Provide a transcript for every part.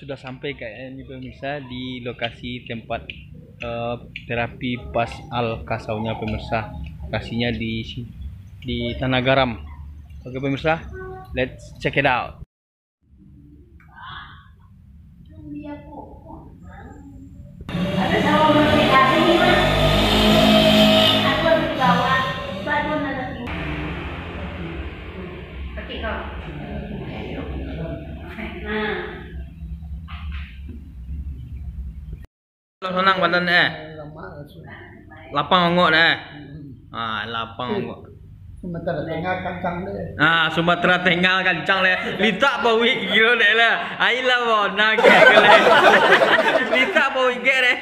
sudah sampai kayaknya pemirsa di lokasi tempat terapi pas al kasaunya pemirsa. Lokasinya di Tanah Garam. Oke pemirsa, let's check it out. Ada sama mendekati nih mas. Aku harus dibawa. Baru nanti. Oke kau. Nah. Senang badan lapang ongok deh. Lapang ongok. Sumatera Tengah kancang deh. Sumatera Tengah kancang deh. Lita bawi kilo deh lah. Ailah bona kayak gele. Lita bawi ge deh.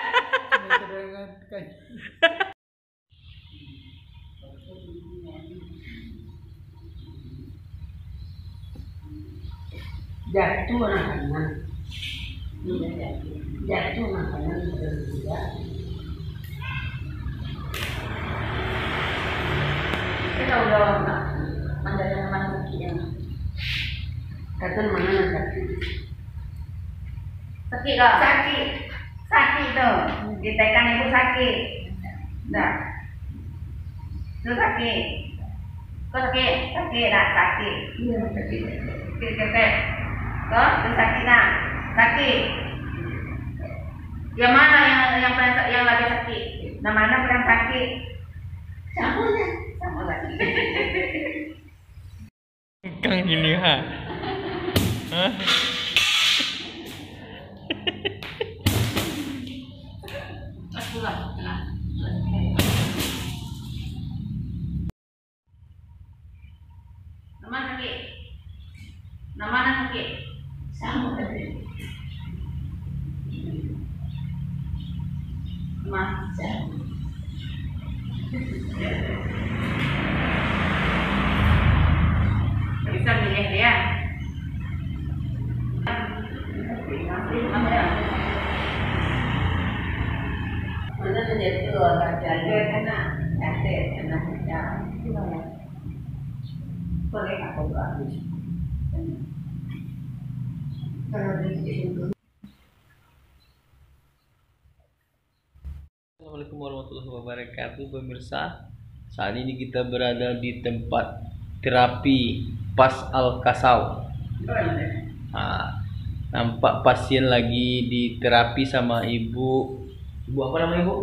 Jatuh anak-anak. Jatuh anak-anak juga. Kita udah mandarin mana sakitnya? Kata mana sakit? Sakit kak? Sakit tuh. Ditekan ibu sakit. Dah. Itu sakit. Kau sakit? Sakit nak sakit. Iya sakit. Sakit. Kau itu sakit nak? Sakit. Yang mana yang lagi sakit? Yang mana yang sakit? Sama lagi. Kang gini ha. Aku lah. Nama sakit. Nama sakit. Sama lagi. Bisa milih dia. Mana menjadi jaga karena boleh nggak kau habis? Assalamualaikum warahmatullahi wabarakatuh pemirsa. Saat ini kita berada di tempat terapi pas al kasau. Nampak pasien lagi diterapi sama ibu apa namanya ibu?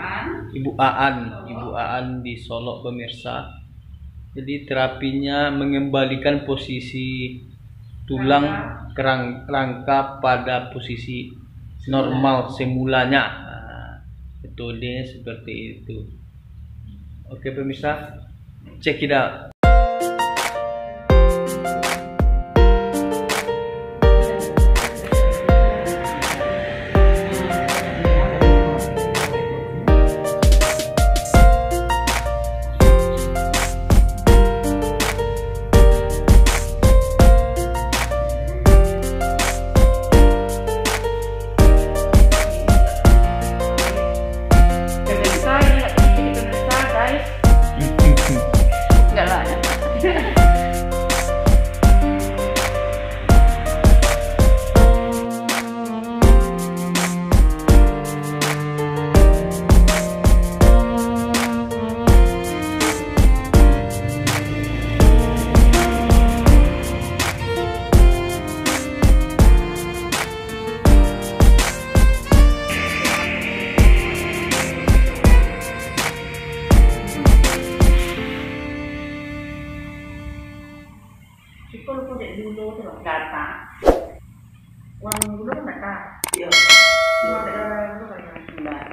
Ibu Aan di Solok pemirsa. Jadi terapinya mengembalikan posisi tulang kerangka pada posisi normal semulanya. Metodenya seperti itu. Oke pemirsa, check it out. Kalau kau dari dulu tuh data, uang dulu kan data, iya, dulu kayak